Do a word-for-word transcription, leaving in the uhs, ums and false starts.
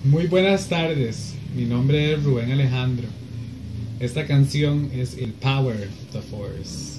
Muy buenas tardes, mi nombre es Rubén Alejandro. Esta canción es el Power of the Force.